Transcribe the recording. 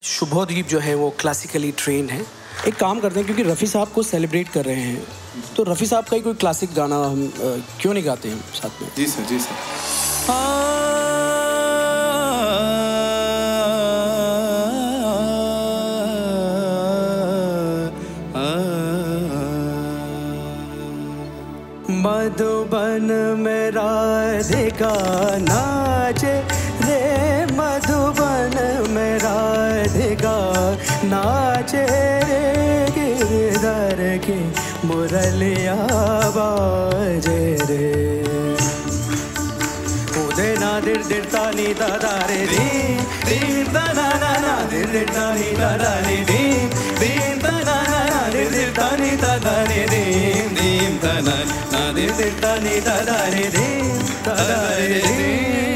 शुभोदीप जो है वो क्लासिकली ट्रेन है। एक काम करते हैं, क्योंकि रफ़ी साहब को सेलिब्रेट कर रहे हैं, तो रफ़ी साहब का ही कोई क्लासिक गाना हम क्यों नहीं गाते हैं साथ में? जी सर, जी सर। मधुबन में राधिका नाचे रे, मधुबन में राधिका नाचे रे, गिरधर की मुरलिया बाजे रे। उदे ना दिर दिर तानी दादा रे दीन दीन तना ना ना दिर दिर तानी दादा रे दीन दीन तना ना ना दिर दिर तानी दादा रे दीन दीन तना ना दिर दिर तानी दादा रे दीन दादा रे दीन।